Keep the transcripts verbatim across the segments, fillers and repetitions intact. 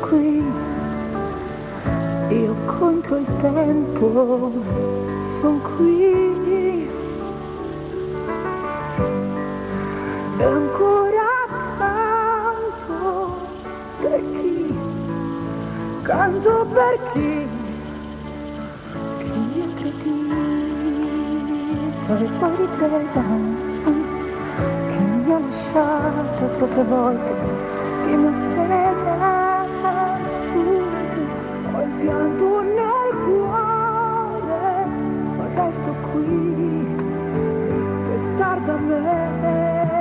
qui, io contro il tempo, son qui. E ancora canto per chi, canto per chi, chi mi ha tradito e poi ripresa, chi mi ha lasciato troppe volte, chi mi ha offesa. Ho il pianto nel cuore, ma resto qui per star da me.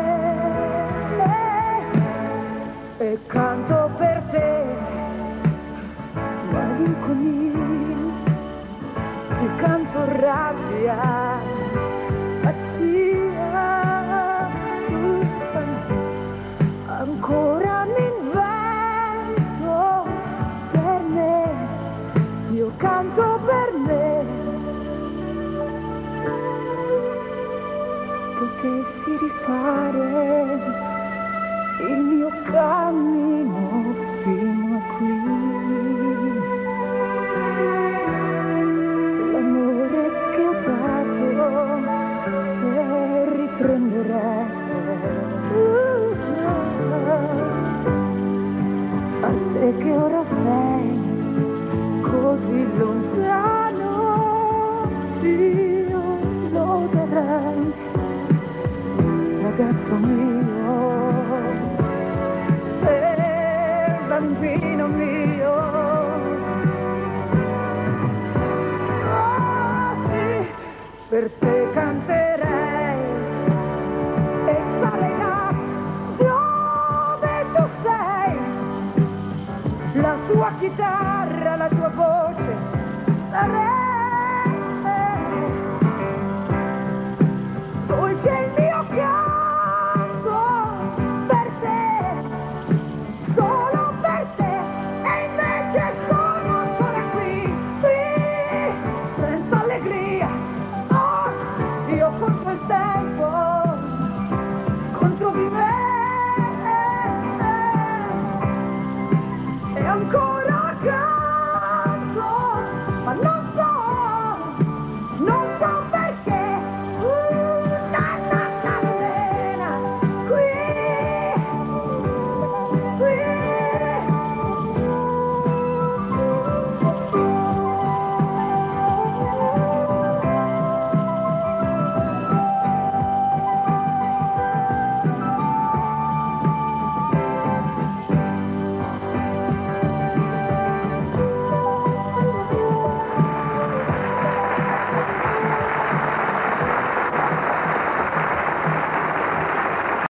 E canto per te, malinconia, ti canto rabbia, pazzia, ancora mi invento per me, io canto per me. Potessi rifare il mio cammino fino a qui, l'amore che ho dato e riprenderei a te che ora sei così lontano, io lo darei, ragazzo mio, bambino mio. Oh sì, per te canterei e sarei là dove tu sei, la tua chitarra, la tua voce sarei, dolce il mio canto per te, solo per te, e invece sono ancora qui, qui, senza allegria. Oh, io contro il tempo, contro di me, e ancora canto, ma non